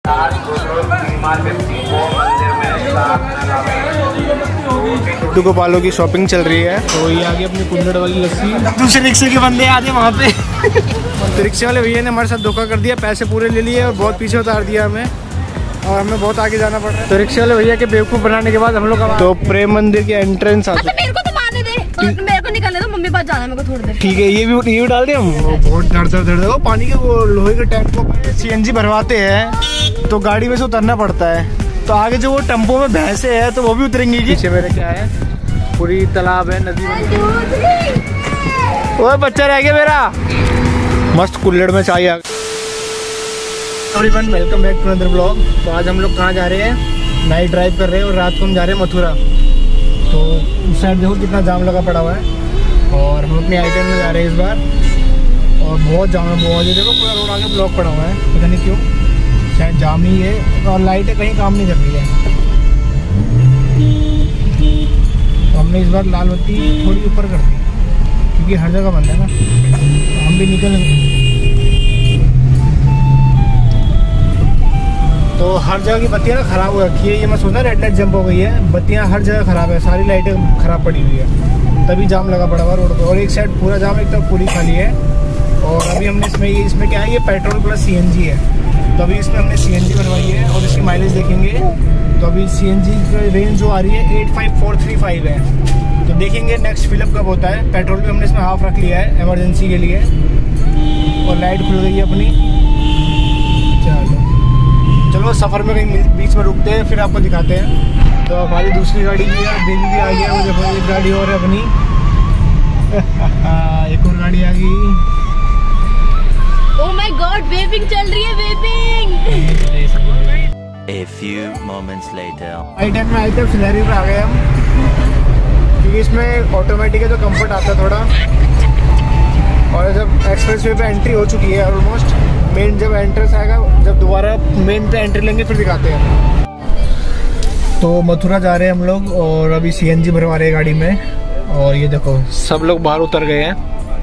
लड्डू गोपालों की शॉपिंग चल रही है। तो ये आगे अपनी कुल्हड़ वाली लस्सी, दूसरे रिक्शे के बंदे आते वहाँ पे। तो रिक्शे वाले भैया ने हमारे साथ धोखा कर दिया, पैसे पूरे ले लिए और बहुत पीछे उतार दिया हमें, और हमें बहुत आगे जाना पड़ रहा है। तो रिक्शे वाले भैया के बेवकूफ़ बनाने के बाद हम लोग तो प्रेम मंदिर के एंट्रेंस आते। मेरे को तो मारने दे, मेरे को निकलने दो, मम्मी पास जाना मेरे को थोड़ी देर। ठीक है, ये भी डाल दिया हम। बहुत डर पानी के वो लोहे के टैंक को CNG भरवाते हैं तो गाड़ी में से उतरना पड़ता है। तो आगे जो वो टेम्पो में भैंसे है तो वो भी उतरेंगी। पीछे मेरे क्या है, पूरी तालाब है, नदी। वो बच्चा रह गया मेरा। मस्त कुल्हड़ में चाय आ गई। Everyone, welcome back to another blog. तो आज हम लोग कहाँ जा रहे हैं, नाइट ड्राइव कर रहे हैं और रात को हम जा रहे हैं मथुरा। तो उस साइड देखो कितना जाम लगा पड़ा हुआ है, और हम अपने I-10 में जा रहे हैं इस बार, और बहुत जाम है। बहुत देखो पूरा रोड आगे ब्लॉक पड़ा हुआ है, पता नहीं क्यों, शायद जाम ही है, और लाइटें कहीं काम नहीं कर रही है। तो हमने इस बार लाल बत्ती थोड़ी ऊपर कर दी क्योंकि हर जगह बंद है ना, तो हम भी निकल। तो हर जगह की बत्तियाँ ना ख़राब हो रखी है। ये मैं सोचा रेड लाइट जंप हो गई है, बत्तियाँ हर जगह ख़राब है, सारी लाइटें ख़राब पड़ी हुई है, तभी जाम लगा पड़ा हुआ रोड पे। और एक साइड पूरा जाम, एक तरफ पूरी खाली है। और अभी हमने इसमें क्या है, ये पेट्रोल प्लस CNG है। तो अभी इसमें हमने CNG बनवाई है, और इसकी माइलेज देखेंगे तो अभी CNG की रेंज जो आ रही है 85435 है। तो देखेंगे नेक्स्ट फिलअप कब होता है। पेट्रोल भी हमने इसमें हाफ रख लिया है इमरजेंसी के लिए, और लाइट खुल गई है अपनी। चलो सफ़र में कहीं बीच में रुकते हैं, फिर आपको दिखाते हैं। तो हमारी दूसरी गाड़ी भी है, बेबी भी आ गया, मुझे एक गाड़ी और है अपनी। एक और गाड़ी आ गई। ओह माय गॉड, वेविंग चल रही है, weaving. A few moments later. I-10 में आए थे, सिलेरी पे आ गए हम, क्योंकि इसमें ऑटोमेटिक है तो कंफर्ट आता है थोड़ा। और जब एक्सप्रेस वे पे एंट्री हो चुकी है ऑलमोस्ट, मेन जब एंट्रेंस आएगा, जब दोबारा मेन पे एंट्री लेंगे फिर दिखाते हैं। तो मथुरा जा रहे हैं हम लोग, और अभी CNG भरवा रहे हैं गाड़ी में। और ये देखो सब लोग बाहर उतर गए हैं,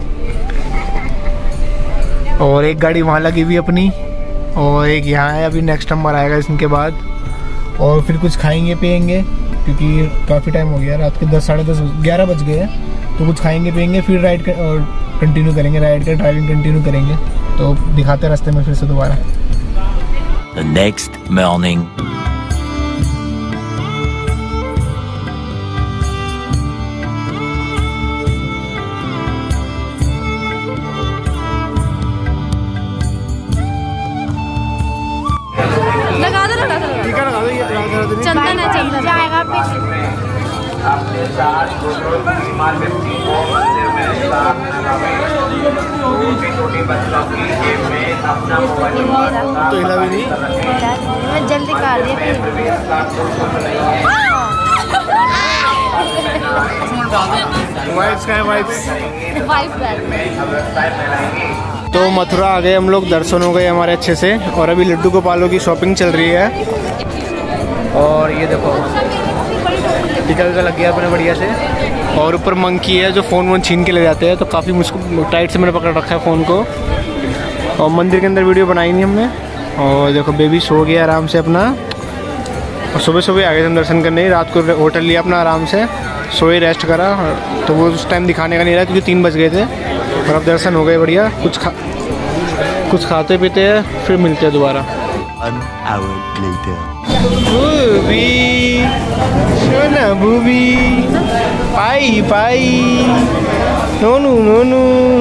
और एक गाड़ी वहाँ लगी हुई अपनी, और एक यहाँ है। अभी नेक्स्ट नंबर आएगा इसके बाद, और फिर कुछ खाएंगे पियेंगे, क्योंकि काफ़ी टाइम हो गया, रात के 10 साढ़े 10 11 बज गए हैं। तो कुछ खाएंगे पियेंगे, फिर राइड कंटिन्यू करेंगे, राइड का ड्राइविंग कंटिन्यू करेंगे। तो दिखाते हैं रास्ते में फिर से दोबारा। The next morning. लगा दो चंदन है, चंदन जाएगा अपने साथ बीमार व्यक्ति को मंदिर में छोटी बच्चों की जेब में अपना मोबाइल तो हिला भी नहीं, मैं जल्दी कर दिया। वाइब्स का है, वाइब्स। तो मथुरा आ गए हम लोग, दर्शन हो गए हमारे अच्छे से, और अभी लड्डू गोपालों की शॉपिंग चल रही है। और ये देखो टीका वीका लग गया अपने बढ़िया से, और ऊपर मंकी है जो फ़ोन वोन छीन के ले जाते हैं। तो काफ़ी मुश्किल टाइट से मैंने पकड़ रखा है फ़ोन को। और मंदिर के अंदर वीडियो बनाई नहीं हमने। और देखो बेबी सो गया आराम से अपना, और सुबह सुबह आ गए हम दर्शन करने। रात को होटल लिया अपना आराम से, सोए रेस्ट करा। तो वो उस टाइम दिखाने का नहीं रहा क्योंकि 3 बज गए थे, और अब दर्शन हो गए बढ़िया। कुछ खाते पीते हैं, फिर मिलते हैं दोबारा। 1 hour later. बूबी सोना बूबी, पाई पाई, नोनू नोनू।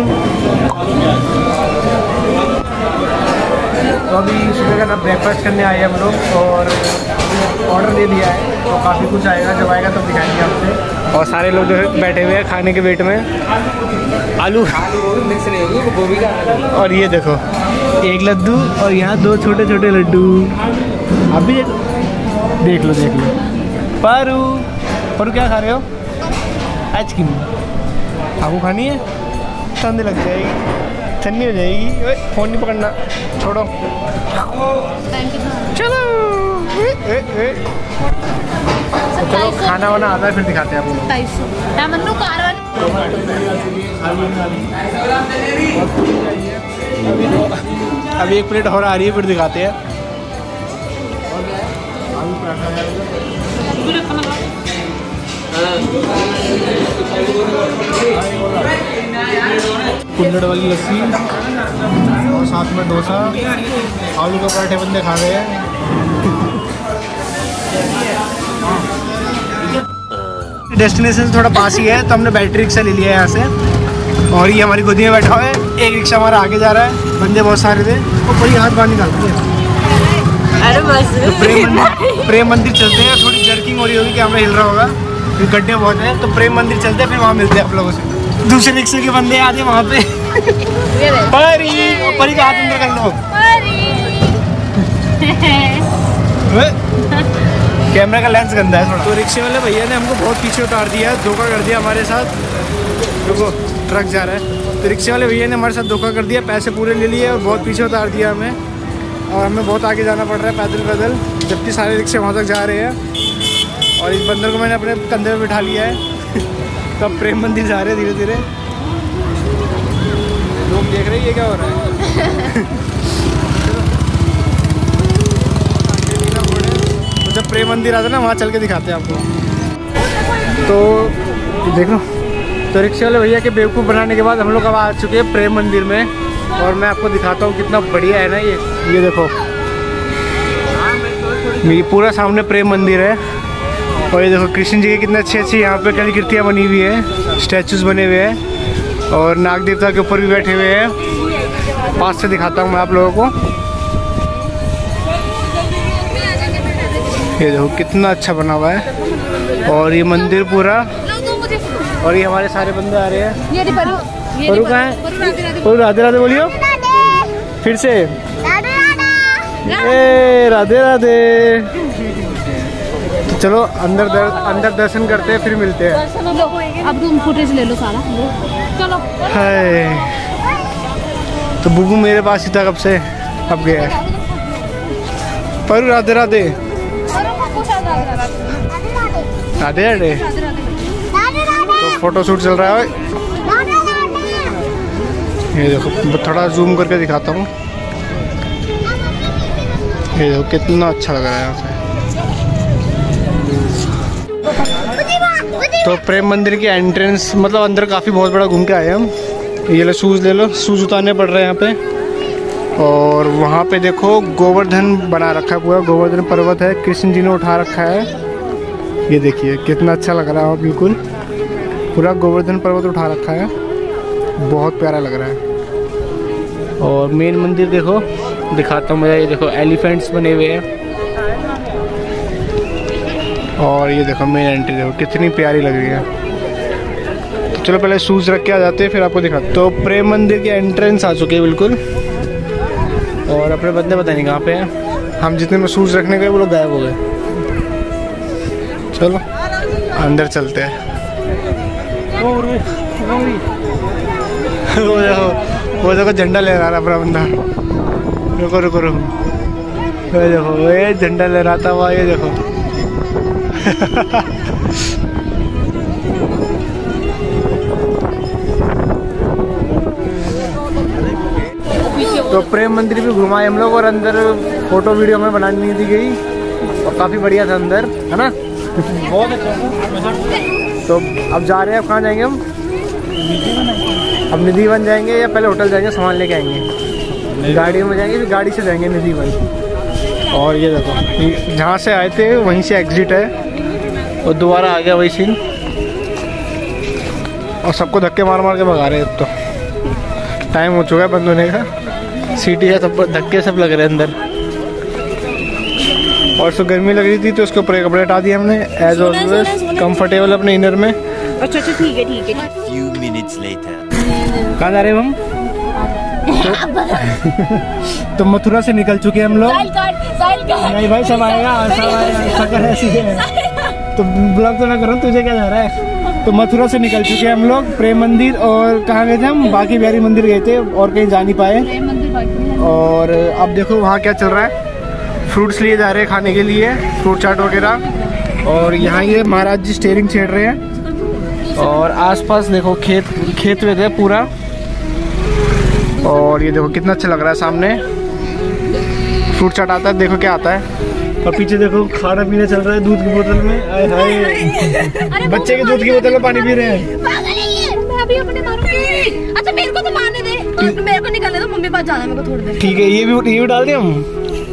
तो अभी सुबह का ब्रेकफास्ट करने आए हम लोग, और ऑर्डर दे दिया है। तो काफ़ी कुछ आएगा, जब आएगा तब दिखाएंगे आपसे। और सारे लोग जो है बैठे हुए हैं खाने के वेट में। आलू मिक्स नहीं होगी, गोभी का। और ये देखो एक लड्डू, और यहाँ 2 छोटे छोटे लड्डू। अभी देख लो पारू क्या खा रहे हो? आइसक्रीम आपको खानी है? ठंडी लग जाएगी, ठंडी हो जाएगी। फ़ोन नहीं पकड़ना, छोड़ो। चलो चलो खाना वाना आता है फिर दिखाते हैं आपको। अभी 1 प्लेट और आ रही है, फिर दिखाते हैं। कुल्हड़ वाली लस्सी और साथ में डोसा, आलू के पराठे बंदे खा गए हैं। डेस्टिनेशन से थोड़ा पास ही है तो हमने बैटरी रिक्शा ले लिया है यहाँ से, और ये हमारी गोदी में बैठा हुआ है। एक रिक्शा हमारा आगे जा रहा है, बंदे बहुत सारे थे और बड़ी हाथ बाहर निकालती है। तो प्रेम मंदिर चलते हैं, थोड़ी जर्किंग हो रही होगी, कैमरा हिल रहा होगा, फिर गड्ढे बहुत हैं, तो प्रेम मंदिर चलते हैं, फिर वहाँ मिलते हैं आप लोगों से। दूसरे रिक्शे के बंदे आते वहाँ पे। परी का हाथ अंदर कर लो। कैमरा का लेंस गंदा है थोड़ा। तो रिक्शे वाले भैया ने हमको बहुत पीछे उतार दिया, धोखा कर दिया हमारे साथ। देखो ट्रक जा रहा है, तो रिक्शे वाले भैया ने हमारे साथ धोखा कर दिया, पैसे पूरे ले लिए और बहुत पीछे उतार दिया हमें, और हमें बहुत आगे जाना पड़ रहा है पैदल पैदल, जबकि सारे रिक्शे वहाँ तक जा रहे हैं। और इस बंदर को मैंने अपने कंधे पे बिठा लिया है। तब प्रेम मंदिर जा रहे हैं धीरे धीरे। लोग देख रहे हैं ये क्या हो रहा है। तो जब प्रेम मंदिर आता है ना, वहाँ चल के दिखाते हैं आपको। तो देख लो, तो रिक्शे वाले भैया के बेवकूफ़ बनाने के बाद हम लोग अब आ चुके हैं प्रेम मंदिर में, और मैं आपको दिखाता हूँ कितना बढ़िया है ना ये देखो, ये पूरा सामने प्रेम मंदिर है। और ये देखो कृष्ण जी की कितने अच्छी अच्छी यहाँ पे कलाकृतियाँ बनी हुई है, स्टैचूज बने हुए हैं, और नाग देवता के ऊपर भी बैठे हुए हैं। पास से दिखाता हूँ मैं आप लोगों को। ये देखो कितना अच्छा बना हुआ है, और ये मंदिर पूरा, और ये हमारे सारे बंदे आ रहे हैं। परू कहाँ है? परू राधे राधे बोलियो फिर से। राधे राधे। तो चलो अंदर दर्शन करते हैं, फिर मिलते हैं। अब तुम फुटेज ले लो सारा, चलो। हाय, तो बुबू मेरे पास ही था कब से, अब गया है। परू राधे राधे। राधे राधे। तो फोटो शूट चल रहा है। ये देखो थोड़ा जूम करके दिखाता हूँ। ये देखो कितना अच्छा लग रहा है यहाँ से। तो प्रेम मंदिर की एंट्रेंस, मतलब अंदर काफ़ी बहुत बड़ा घूम के आए हम। ये लो शूज़ ले लो, शूज़ उतारने पड़ रहे हैं यहाँ पे। और वहाँ पे देखो गोवर्धन बना रखा है, पूरा गोवर्धन पर्वत है, कृष्ण जी ने उठा रखा है। ये देखिए कितना अच्छा लग रहा है, बिल्कुल पूरा गोवर्धन पर्वत उठा रखा है, बहुत प्यारा लग रहा है। और मेन मंदिर देखो, दिखाता हूँ मैं। ये देखो एलिफेंट्स बने हुए हैं, और ये देखो मेन एंट्री देखो कितनी प्यारी लग रही है। तो चलो पहले शूज़ रख के आ जाते हैं, फिर आपको दिखाते। तो प्रेम मंदिर की एंट्रेंस आ चुकी है बिल्कुल, और अपने बंदे पता नहीं कहाँ पे हैं। हम जितने में शूज़ रखने गए वो लोग गायब हो गए। चलो अंदर चलते हैं। वो देखो झंडा ले रहा अपना बंदा। रुको रुको रुको, ये देखो ये झंडा ले रहा था हुआ, ये देखो। तो प्रेम मंदिर भी घुमाए हम लोग, और अंदर फोटो वीडियो में बनानी नहीं दी गई, और काफ़ी बढ़िया था अंदर, है ना। बहुत अच्छा। तो अब जा रहे हैं, अब कहाँ जाएंगे हम? अब निधि वन जाएंगे या पहले होटल जाएंगे, सामान लेके आएंगे, गाड़ी में जाएंगे, फिर गाड़ी से जाएंगे निधि वन। और ये देखो जहाँ से आए थे वहीं से एग्जिट है, और दोबारा आ गया वही सीन, और सबको धक्के मार मार के भगा रहे हैं। तो टाइम हो चुका है बंद होने का, सीटी है, सब धक्के सब लग रहे हैं अंदर। और उसको गर्मी लग रही थी तो उसके ऊपर कपड़े हटा दिए हमने, एज ऑलवेज कंफर्टेबल अपने इनर में। अच्छा ठीक है ठीक है। Few minutes later. कहाँ जा रहे हैं हम? तो मथुरा से निकल चुके हैं हम लोग। नहीं भाई सब आएगा, तो ब्लॉग तो ना करो, तुझे क्या जा रहा है। तो मथुरा से निकल चुके हैं हम लोग, प्रेम मंदिर, और कहाँ गए थे हम? बाकी बिहारी मंदिर गए थे, और कहीं जा नहीं पाए। और अब देखो वहाँ क्या चल रहा है, फ्रूट्स लिए जा रहे हैं खाने के लिए, फ्रूट चाट वगैरह। और यहाँ ये महाराज जी स्टीयरिंग छेड़ रहे हैं, और आसपास देखो खेत में थे पूरा। और ये देखो कितना अच्छा लग रहा है, सामने फ्रूट चाट आता है, देखो क्या आता है। और पीछे देखो खाना पीना चल रहा है दूध की बोतल में। आए हाय, बच्चे के दूध की बोतल में पानी पी रहे हैं। मैं अभी अपने मारूंगी। अच्छा मेरे को तो मारने दे, तो मेरे को निकालने दो, मम्मी पास जाना है मेरे को थोड़ी देर। ठीक है, ये भी डाल दे हम।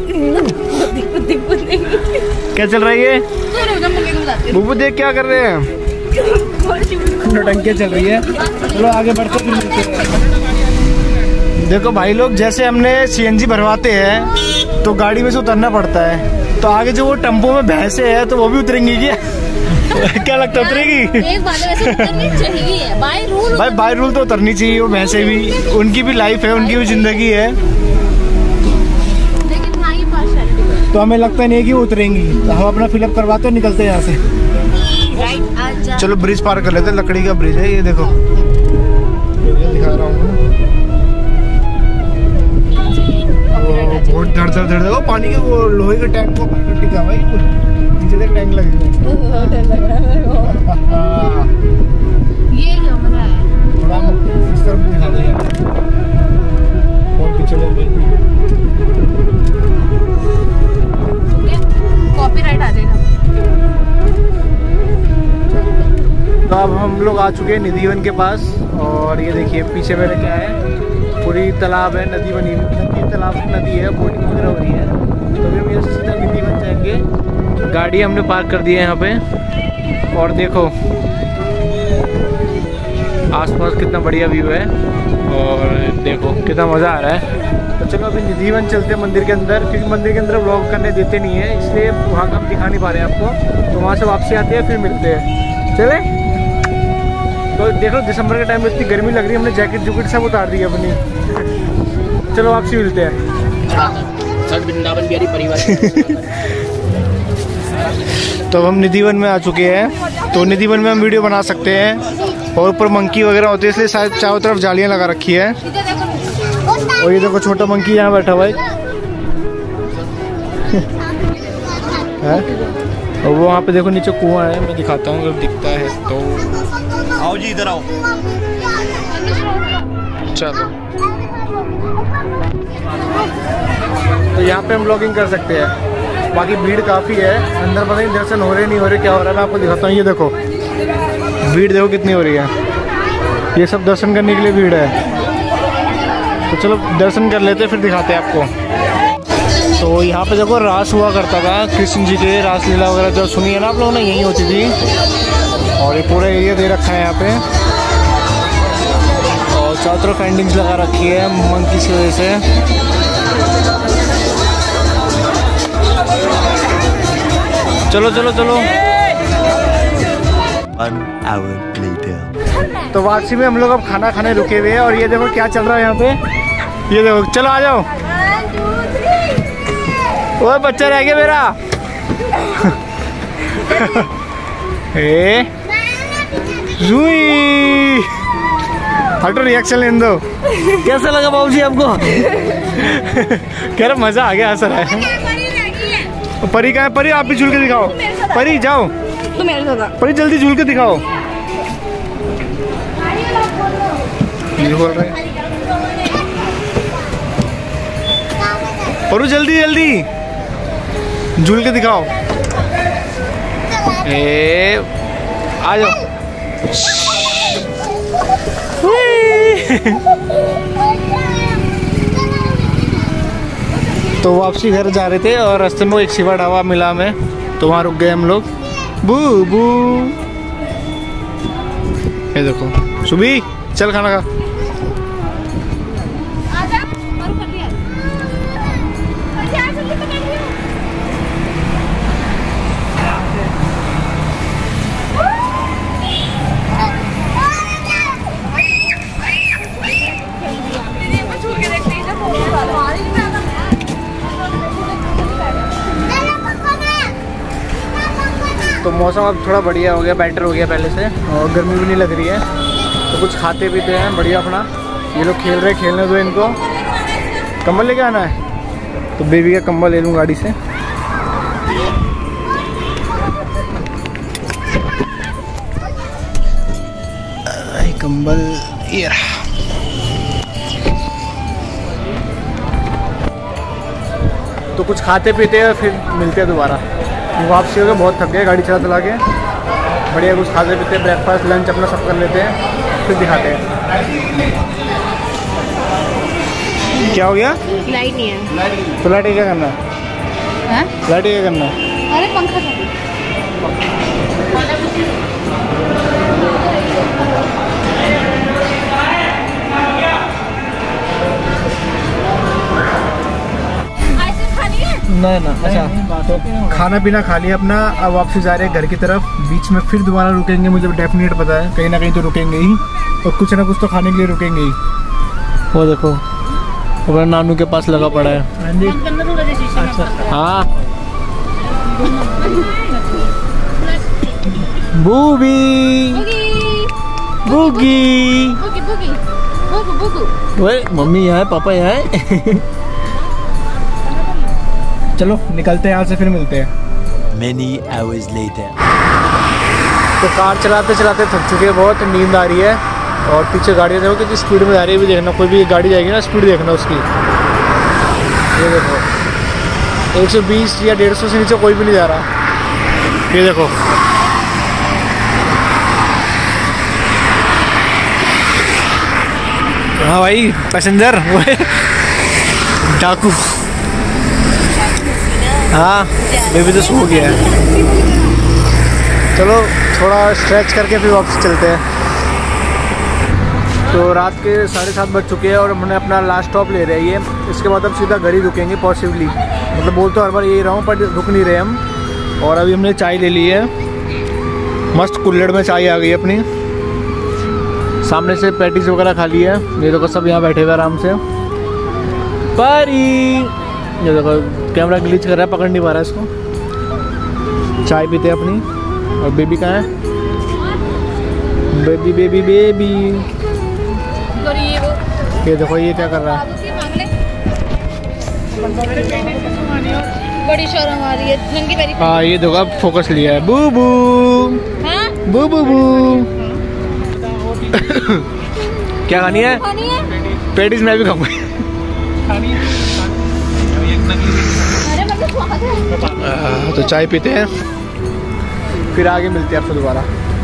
क्या चल रहा है ये? बुबू देख क्या कर रहे हैं? नौटंकियां चल रही है। चलो आगे बढ़ते हैं। देखो भाई लोग, जैसे हमने सीएनजी भरवाते हैं तो गाड़ी में से उतरना पड़ता है, तो आगे जो वो टेम्पो में भैंसे है तो वो भी उतरेंगी क्या? क्या लगता है उतरेगी? एक बात है, वैसे उतरनी चाहिए बाय रूल। भाई बाय रूल तो उतरनी चाहिए। वो भैंसे भी, उनकी भी लाइफ है, उनकी भी जिंदगी है। लेकिन हाँ, ये पार्शियलिटी तो हमें लगता नहीं है कि वो उतरेंगी। तो हम अपना फिलअप करवाते और निकलते हैं यहाँ से। राइट, आजा। चलो ब्रिज पार कर लेते हैं। लकड़ी का ब्रिज है ये, देखो दिखा रहा हूँ। बहुत धड़ धड़ धड़ देखो पानी के, वो लोहे के टैंक को टिका भाई, नीचे तक टैंक लगे हुए। ये क्या मजा है? थोड़ा इस तरफ दिखा दो यार, और पीछे कॉपीराइट आ जाएगा। तो अब हम लोग आ चुके हैं निधिवन के पास। और ये देखिए पीछे मेरे क्या है, पूरी तालाब है, नदी बनी हुई, तालाब नदी है, बोटिंग वगैरह हो रही है। तो अभी हम यहाँ से सीधा निधिवन जाएंगे। गाड़ी हमने पार्क कर दी है यहाँ पे। और देखो आसपास कितना बढ़िया व्यू है, और देखो कितना मज़ा आ रहा है। तो चलो अभी निधिवन चलते हैं मंदिर के अंदर, क्योंकि मंदिर के अंदर व्लॉग करने देते नहीं है, इसलिए वहाँ का हम दिखा नहीं पा रहे हैं आपको। तो वहाँ से वापसी आते हैं, फिर मिलते हैं। चले? तो देखो दिसंबर के टाइम में इतनी गर्मी लग रही है, हमने जैकेट जूकेट सब उतार दी अपनी। चलो वापसी मिलते हैं। वृंदावन बिहारी परिवार। तो हम निधिवन में आ चुके हैं। तो निधिवन में हम वीडियो बना सकते हैं, और ऊपर मंकी वगैरह होते हैं, इसलिए शायद चारों तरफ जालियां लगा रखी है। और ये देखो छोटा मंकी यहाँ बैठा हुआ है। और वो वहाँ पे देखो नीचे कुआं है, मैं दिखाता हूँ अगर दिखता है तो। आओ जी इधर आओ। चलो तो यहाँ पे हम व्लॉगिंग कर सकते हैं। बाकी भीड़ काफ़ी है अंदर, पता नहीं दर्शन हो रहे नहीं हो रहे, क्या हो रहा है मैं आपको दिखाता हूँ। ये देखो भीड़ देखो कितनी हो रही है, ये सब दर्शन करने के लिए भीड़ है। तो चलो दर्शन कर लेते हैं, फिर दिखाते हैं आपको। तो यहाँ पे देखो रास हुआ करता था, कृष्ण जी के रासलीला वगैरह जो सुनी है ना आप लोगों ने, यही होती थी। और ये पूरा एरिया दे रखा है यहाँ पे, और चारों तरफ पेंटिंग्स लगा रखी है मंकी की वजह से। चलो चलो चलो। 1 hour later. तो वापसी में हम लोग अब खाना खाने रुके हुए हैं, और ये देखो क्या चल रहा है यहाँ पे। ये देखो, चलो आ जाओ। ओए बच्चा रह गया मेरा। रुई हटो, रिएक्शन लेने दो। कैसा लगा बाबू जी आपको? कह रहा मजा आ गया, असर है। परी कहाँ है? परी आप भी झूल के दिखाओ। परी जाओ, तू मेरे साथ। परी जल्दी झूल के दिखाओ। बोल रहे परू, जल्दी जल्दी झूल के दिखाओ। आ जाओ। तो वापसी घर जा रहे थे, और रास्ते में एक शिवा ढाबा मिला हमें, तो वहाँ रुक गए हम लोग। बू बू, ये देखो सुबी, चल खाना खा। तो मौसम अब थोड़ा बढ़िया हो गया, बेटर हो गया पहले से, और गर्मी भी नहीं लग रही है। तो कुछ खाते पीते हैं बढ़िया अपना। ये लोग खेल रहे, खेलने दो इनको। कंबल लेके आना है, तो बेबी का कंबल ले लूँ गाड़ी से। कंबल ये रहा। तो कुछ खाते पीते हैं फिर मिलते हैं दोबारा। वापसी हो गए, बहुत थक गए गाड़ी चला के। बढ़िया कुछ खाते पीते, ब्रेकफास्ट लंच अपना सब कर लेते हैं, फिर दिखाते हैं। क्या हो गया? लाइट नहीं है तो लाइट क्या करना है? लाइट क्या करना है? अरे पंखा नहीं ना। अच्छा, तो खाना पीना खा लिया अपना, अब वापसी जा रहे हैं घर की तरफ। बीच में फिर दोबारा रुकेंगे, मुझे डेफिनेट पता है कहीं ना कहीं तो रुकेंगे ही, और कुछ ना कुछ तो खाने के लिए रुकेंगे ही। वो देखो अपना नानू के पास लगा पड़ा है। हाँ बूबी बूगी, ओए मम्मी यहाँ है, पापा यहाँ है। चलो निकलते हैं यहाँ से, फिर मिलते हैं। Many hours later. तो कार चलाते चलाते थक चुके हैं बहुत, नींद आ रही है। और पीछे गाड़ियाँ देखो कितनी स्पीड में जा रही है, भी देखना। कोई भी गाड़ी जाएगी ना, स्पीड देखना उसकी। ये देखो 120 या 150 से नीचे कोई भी नहीं जा रहा। ये देखो हाँ भाई, पैसेंजर डाकू। हाँ बेबी तो सो गया है। चलो थोड़ा स्ट्रेच करके फिर वापस चलते हैं। तो रात के 7:30 बज चुके हैं और हमने अपना लास्ट स्टॉप ले रहे हैं ये। इसके बाद हम सीधा घर ही रुकेंगे पॉसिबली, मतलब बोल तो हर बार यही रहा हूँ, पर रुक नहीं रहे हम। और अभी हमने चाय ले ली है, मस्त कुल्हड़ में चाय आ गई अपनी। सामने से पैटीज वगैरह खा ली है। ये देखो सब यहाँ बैठे हुए आराम से। परी ये देखो कैमरा ग्लिच कर रहा है, पकड़ नहीं पा रहा है इसको। चाय पीते हैं अपनी। और बेबी कहाँ है? Baby baby baby. ये देखो ये क्या कर रहा है? बड़ी शर्म आ रही है, नंगी पैरी। हाँ ये देखो अब फोकस लिया है। बूबू बूबू बू। क्या खानी है? पेटीज मैं भी खाऊंगा। तो चाय पीते हैं, फिर आगे मिलते हैं आपको दोबारा।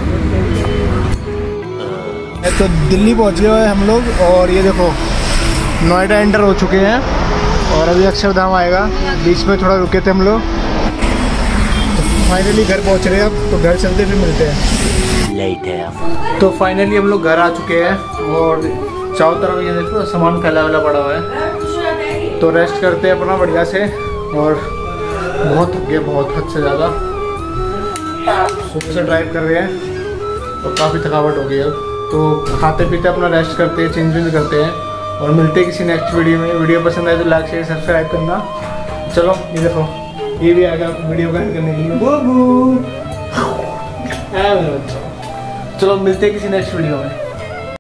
तो दिल्ली पहुंच गए हैं हम लोग, और ये देखो नोएडा एंटर हो चुके हैं। और अभी अक्षरधाम आएगा, बीच में थोड़ा रुके थे हम लोग। तो फाइनली घर पहुंच रहे हैं अब, तो घर चलते फिर मिलते हैं। तो फाइनली हम लोग घर आ चुके हैं, और चारों तरफ ये देखो सामान फैला वाला पड़ा हुआ है। तो रेस्ट करते हैं अपना बढ़िया से, और बहुत थक गए, बहुत हद से ज़्यादा। सुबह से ड्राइव कर रहे हैं और काफ़ी थकावट हो गई अब। तो खाते पीते अपना रेस्ट करते हैं, चेंज वेंज करते हैं, और मिलते हैं किसी नेक्स्ट वीडियो में। वीडियो पसंद आए तो लाइक शेयर सब्सक्राइब करना। चलो ये देखो ये भी आएगा वीडियो का एंड करने के लिए। चलो मिलते हैं किसी नेक्स्ट वीडियो में।